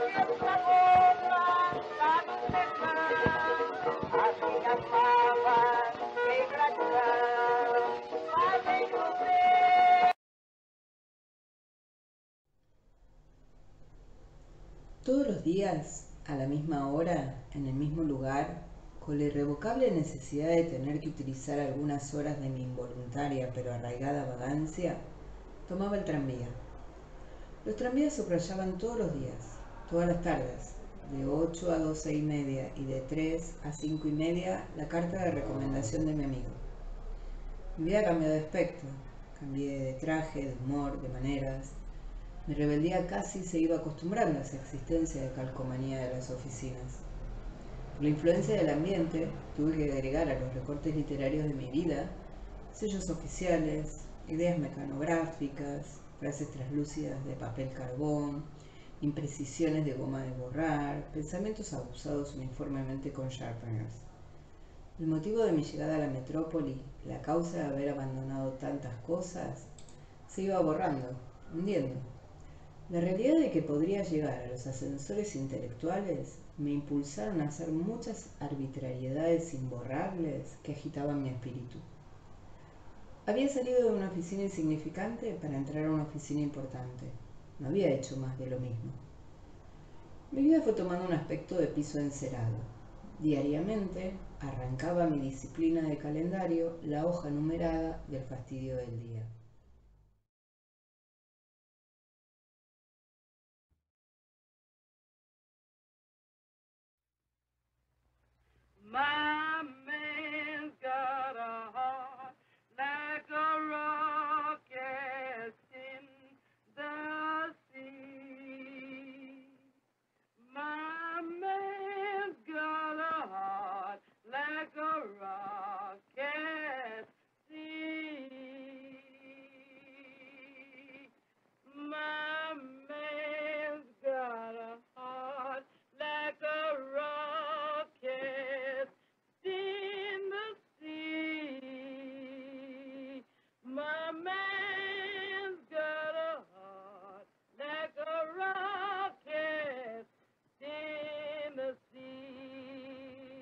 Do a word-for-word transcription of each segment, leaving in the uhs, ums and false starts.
Todos los días, a la misma hora, en el mismo lugar, con la irrevocable necesidad de tener que utilizar algunas horas de mi involuntaria pero arraigada vagancia, tomaba el tranvía. Los tranvías subrayaban todos los días, todas las tardes, de ocho a doce y media y de tres a cinco y media, la carta de recomendación de mi amigo. Mi vida cambió de aspecto, cambié de traje, de humor, de maneras. Mi rebeldía casi se iba acostumbrando a esa existencia de calcomanía de las oficinas. Por la influencia del ambiente, tuve que agregar a los recortes literarios de mi vida sellos oficiales, ideas mecanográficas, frases translúcidas de papel carbón, imprecisiones de goma de borrar, pensamientos abusados uniformemente con sharpeners. El motivo de mi llegada a la metrópoli, la causa de haber abandonado tantas cosas, se iba borrando, hundiendo. La realidad de que podría llegar a los ascensores intelectuales me impulsaron a hacer muchas arbitrariedades imborrables que agitaban mi espíritu. Había salido de una oficina insignificante para entrar a una oficina importante. No había hecho más de lo mismo. Mi vida fue tomando un aspecto de piso encerado. Diariamente arrancaba mi disciplina de calendario la hoja numerada del fastidio del día. My man's got a heart like a rocket in the sea. My man's got a heart like a rocket sea. My man's got a heart like a rocket in the sea. My man's got a heart like a rocket in the sea.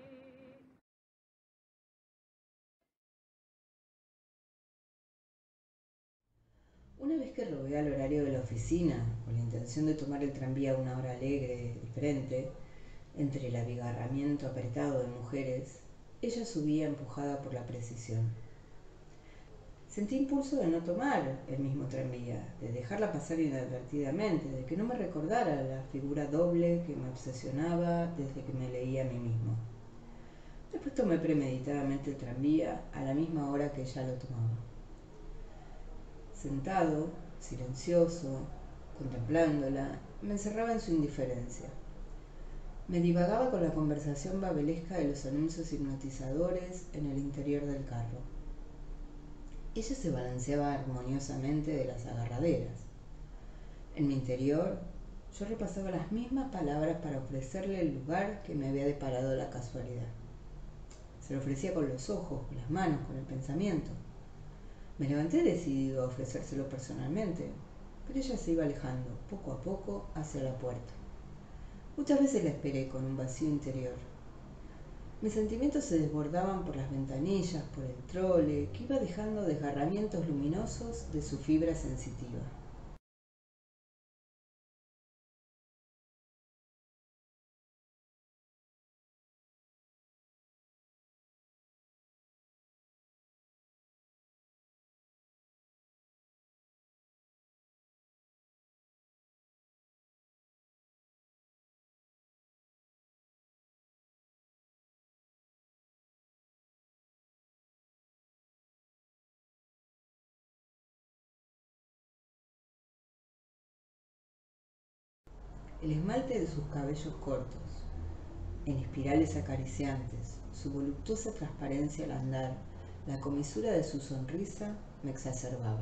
Una vez que robé al horario de la oficina, con la intención de tomar el tranvía a una hora alegre, diferente, entre el abigarramiento apretado de mujeres, ella subía empujada por la precisión. Sentí impulso de no tomar el mismo tranvía, de dejarla pasar inadvertidamente, de que no me recordara la figura doble que me obsesionaba desde que me leía a mí mismo. Después tomé premeditadamente el tranvía a la misma hora que ella lo tomaba. Sentado, silencioso, contemplándola, me encerraba en su indiferencia. Me divagaba con la conversación babelesca de los anuncios hipnotizadores en el interior del carro. Ella se balanceaba armoniosamente de las agarraderas. En mi interior, yo repasaba las mismas palabras para ofrecerle el lugar que me había deparado la casualidad. Se lo ofrecía con los ojos, con las manos, con el pensamiento. Me levanté decidido a ofrecérselo personalmente, pero ella se iba alejando, poco a poco, hacia la puerta. Muchas veces la esperé con un vacío interior. Mis sentimientos se desbordaban por las ventanillas, por el trole, que iba dejando desgarramientos luminosos de su fibra sensitiva. El esmalte de sus cabellos cortos, en espirales acariciantes, su voluptuosa transparencia al andar, la comisura de su sonrisa me exacerbaba.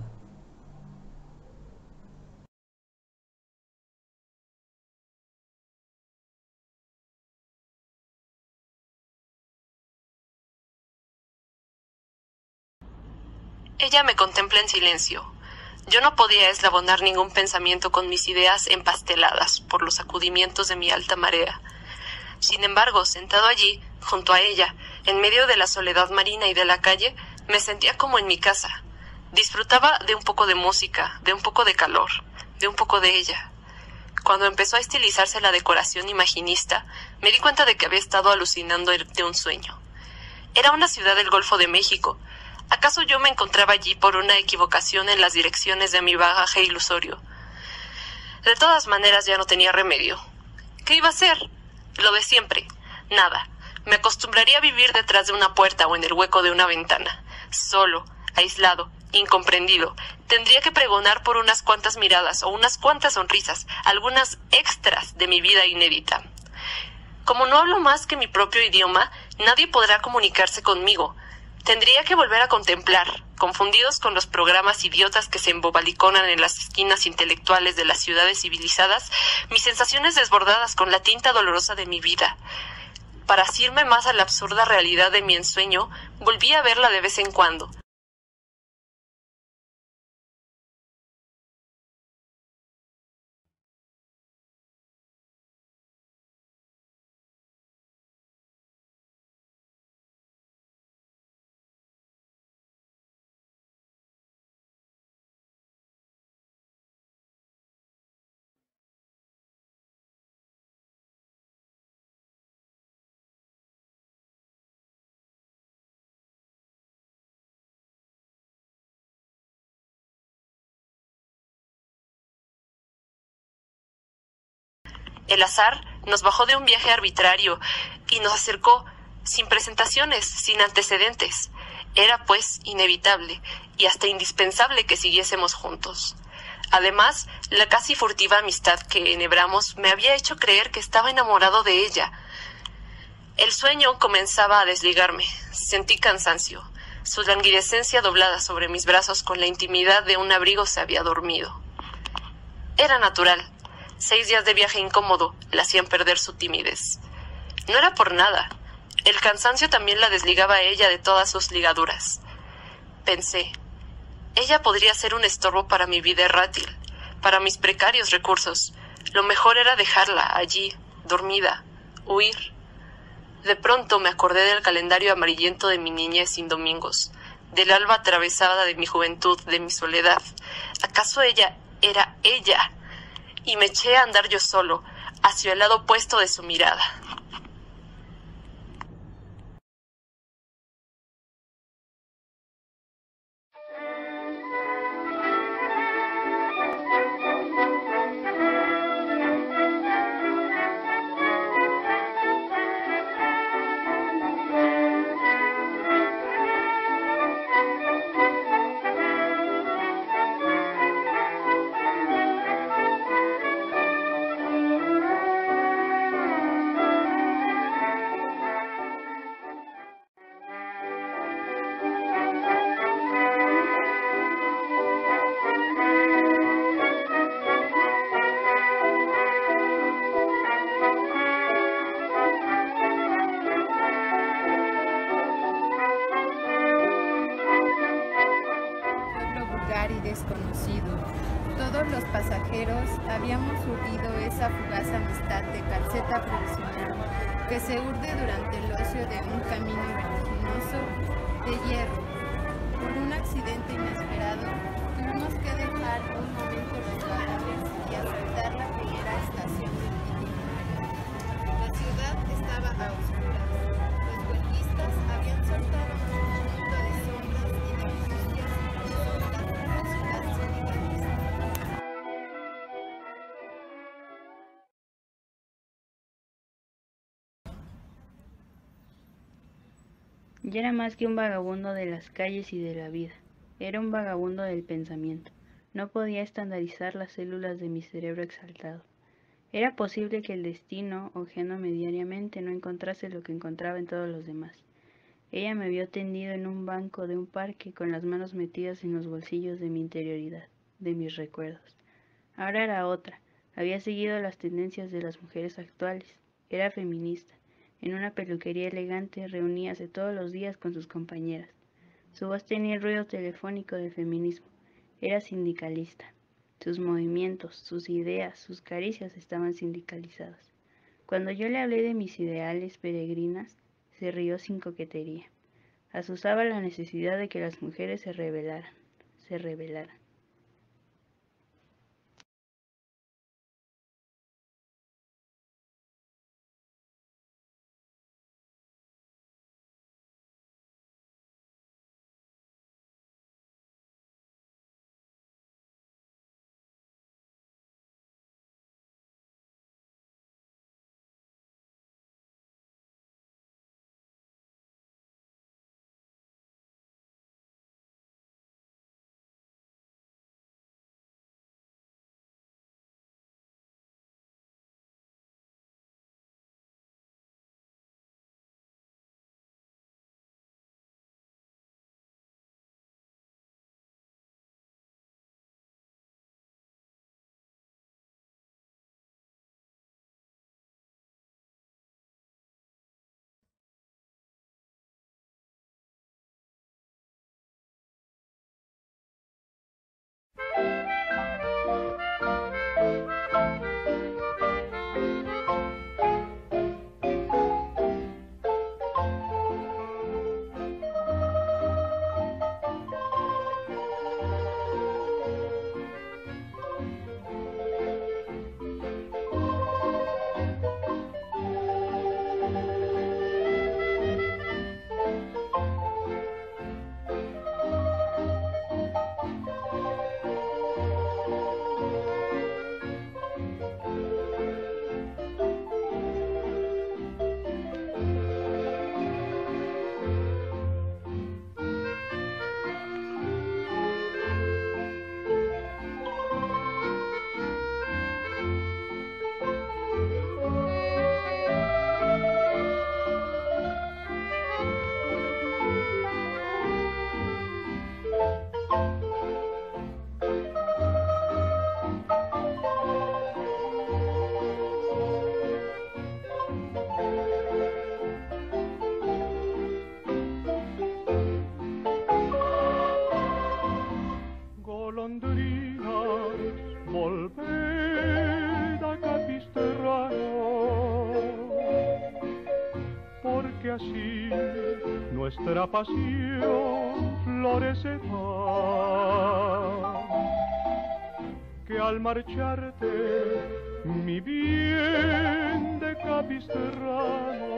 Ella me contempla en silencio. Yo no podía eslabonar ningún pensamiento con mis ideas empasteladas por los sacudimientos de mi alta marea. Sin embargo, sentado allí, junto a ella, en medio de la soledad marina y de la calle, me sentía como en mi casa. Disfrutaba de un poco de música, de un poco de calor, de un poco de ella. Cuando empezó a estilizarse la decoración imaginista, me di cuenta de que había estado alucinando de un sueño. Era una ciudad del Golfo de México. ¿Acaso yo me encontraba allí por una equivocación en las direcciones de mi bagaje ilusorio? De todas maneras ya no tenía remedio. ¿Qué iba a hacer? Lo de siempre. Nada. Me acostumbraría a vivir detrás de una puerta o en el hueco de una ventana. Solo, aislado, incomprendido. Tendría que pregonar por unas cuantas miradas o unas cuantas sonrisas, algunas extras de mi vida inédita. Como no hablo más que mi propio idioma, nadie podrá comunicarse conmigo. Tendría que volver a contemplar, confundidos con los programas idiotas que se embobaliconan en las esquinas intelectuales de las ciudades civilizadas, mis sensaciones desbordadas con la tinta dolorosa de mi vida. Para asirme más a la absurda realidad de mi ensueño, volví a verla de vez en cuando. El azar nos bajó de un viaje arbitrario y nos acercó sin presentaciones, sin antecedentes. Era, pues, inevitable y hasta indispensable que siguiésemos juntos. Además, la casi furtiva amistad que enhebramos me había hecho creer que estaba enamorado de ella. El sueño comenzaba a desligarme. Sentí cansancio. Su languidecencia doblada sobre mis brazos con la intimidad de un abrigo se había dormido. Era natural. Seis días de viaje incómodo le hacían perder su timidez. No era por nada. El cansancio también la desligaba a ella de todas sus ligaduras. Pensé, ella podría ser un estorbo para mi vida errátil, para mis precarios recursos. Lo mejor era dejarla allí, dormida, huir. De pronto me acordé del calendario amarillento de mi niñez sin domingos, del alba atravesada de mi juventud, de mi soledad. ¿Acaso ella era ella? Y me eché a andar yo solo, hacia el lado opuesto de su mirada. Y desconocido. Todos los pasajeros habíamos urdido esa fugaz amistad de calceta provisional que se urde durante el ocio de un camino vertiginoso de hierro. Por un accidente inesperado, tuvimos que dejar un momento los bagajes y asaltar la primera estación del itinerario. La ciudad estaba a oscuras. Los huelguistas habían soltado un mundo de sombras y de angustias sobre las Ya era más que un vagabundo de las calles y de la vida, era un vagabundo del pensamiento. No podía estandarizar las células de mi cerebro exaltado. Era posible que el destino, hojeándome diariamente, no encontrase lo que encontraba en todos los demás. Ella me vio tendido en un banco de un parque con las manos metidas en los bolsillos de mi interioridad, de mis recuerdos. Ahora era otra, había seguido las tendencias de las mujeres actuales, era feminista. En una peluquería elegante reuníase todos los días con sus compañeras. Su voz tenía el ruido telefónico del feminismo. Era sindicalista. Sus movimientos, sus ideas, sus caricias estaban sindicalizadas. Cuando yo le hablé de mis ideales peregrinas, se rió sin coquetería. Azuzaba la necesidad de que las mujeres se rebelaran, se rebelaran. Golondrina, volved a Capisterrano, porque así nuestra pasión florecerá, que al marcharte, mi bien de Capisterrano,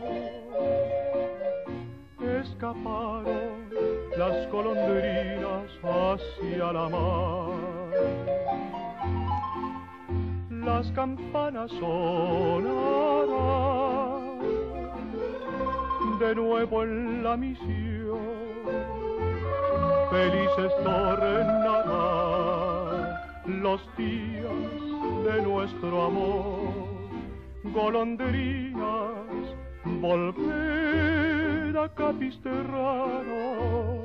escaparon las golondrinas hacia la mar. Las campanas sonarán de nuevo en la misión, felices tornarán los días de nuestro amor. Golondrinas, volver a Capisterrano,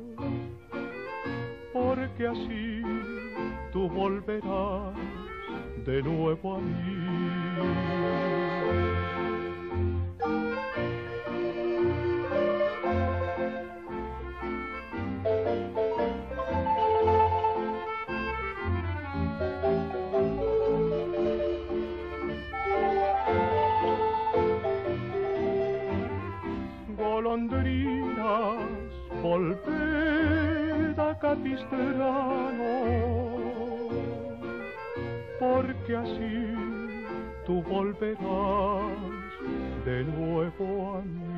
porque así tú volverás de nuevo a mí. Golondrinas, volved a Capisterrano, porque así tú volverás de nuevo a mí.